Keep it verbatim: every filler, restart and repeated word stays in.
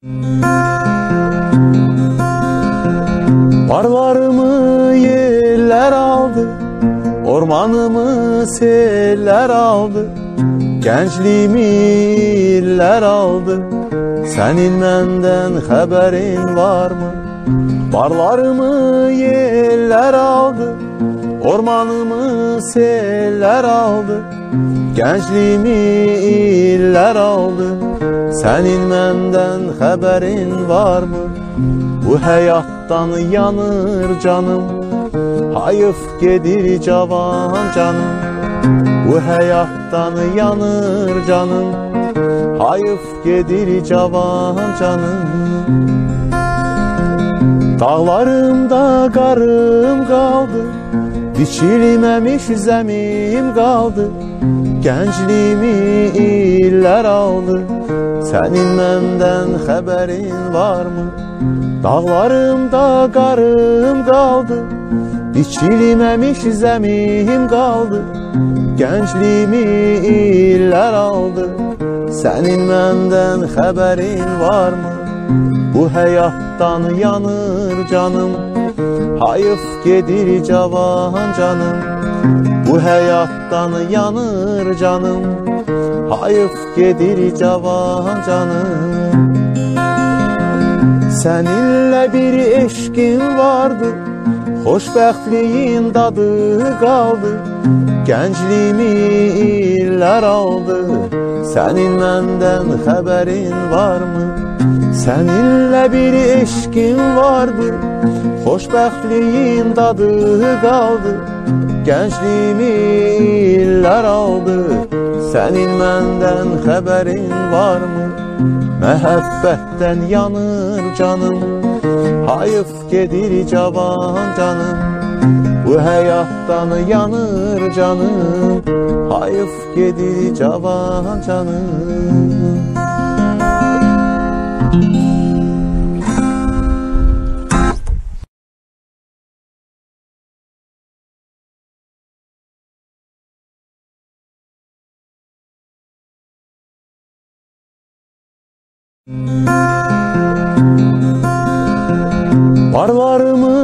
Varvarımı yeller aldı, ormanımı seller aldı, gençliğimi iller aldı. Senin menden haberin var mı? Barlarımı yeller aldı, ormanımı seller aldı, gençliğimi iller aldı. Senin menden haberin var mı? Bu hayattan yanır canım, hayıf gedir cavan canım. Bu hayattan yanır canım, hayıf gedir cavan canım. Dağlarımda qarım qaldı, biçilməmiş zəmim qaldı, gəncliyimi illər aldı. Sənin məndən xəbərin varmı? Dağlarımda qarım qaldı, biçilməmiş zəmim qaldı, gəncliyimi illər aldı. Sənin məndən xəbərin varmı? Bu həyatdan yanır canım, hayıf gedir cavan canım. Bu həyatdan yanır canım, hayıf gedir cavan canım. Səninlə bir eşqim vardı, xoşbəxtliyin dadı qaldı, gəncliyimi illər aldı. Sənin məndən xəbərin varmı? Səninlə bir eşqim vardı, xoşbəxtliyin dadı qaldı, gəncliyimi illər aldı. Sənin məndən xəbərin varmı? Məhəbbətdən yanır canım, hayıf gedir cavan canım. Bu həyatdan yanır canım, hayıf gedir cavan canım. Barlarımı